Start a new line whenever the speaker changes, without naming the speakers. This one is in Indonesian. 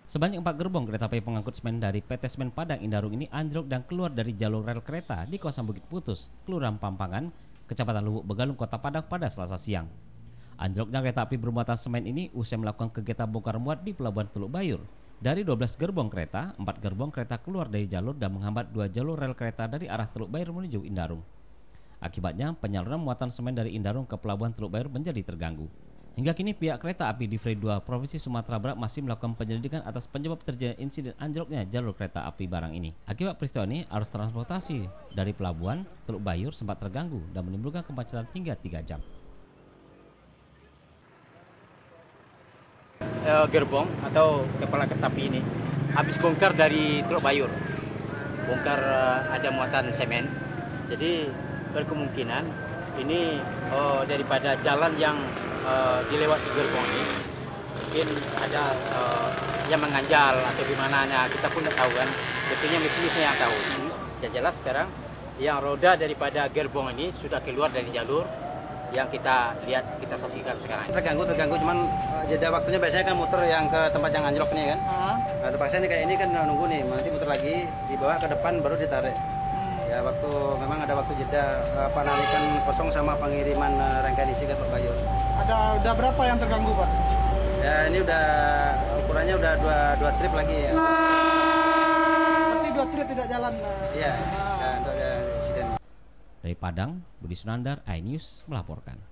Sebanyak 4 gerbong kereta api pengangkut semen dari PT Semen Padang Indarung ini anjlok dan keluar dari jalur rel kereta di kawasan Bukit Putus, Kelurahan Pampangan, Kecamatan Lubuk Begalung, Kota Padang pada Selasa siang. Anjloknya kereta api bermuatan semen ini usai melakukan kegiatan bongkar muat di Pelabuhan Teluk Bayur. Dari 12 gerbong kereta, 4 gerbong kereta keluar dari jalur dan menghambat 2 jalur rel kereta dari arah Teluk Bayur menuju Indarung. Akibatnya, penyaluran muatan semen dari Indarung ke Pelabuhan Teluk Bayur menjadi terganggu. Hingga kini pihak kereta api Divre 2 Provinsi Sumatera Barat masih melakukan penyelidikan atas penyebab terjadinya insiden anjloknya jalur kereta api barang ini. Akibat peristiwa ini, arus transportasi dari Pelabuhan Teluk Bayur sempat terganggu dan menimbulkan kemacetan hingga 3 jam.
Gerbong atau kepala kereta api ini habis bongkar dari Teluk Bayur, bongkar ada muatan semen. Jadi berkemungkinan ini daripada jalan yang dilewati gerbong ini mungkin ada yang menganjal atau gimana, kita pun tidak tahu kan, tentunya mesinnya yang tahu. Yang jelas sekarang yang roda daripada gerbong ini sudah keluar dari jalur yang kita lihat, kita saksikan sekarang.
Terganggu, cuman jeda waktunya biasanya kan muter yang ke tempat yang anjlok nih kan. Nah, terpaksa nih kayak ini kan nunggu nih, nanti muter lagi, dibawa ke depan baru ditarik. Ya waktu memang ada waktu jeda penarikan kosong sama pengiriman rangkaian isi ke Teluk Bayur.
Udah berapa yang terganggu, Pak?
Ya ini udah ukurannya udah dua trip lagi ya.
Berarti 2 trip tidak jalan.
Iya. Ya, untuk insiden.
Dari Padang, Budi Sunandar, iNews melaporkan.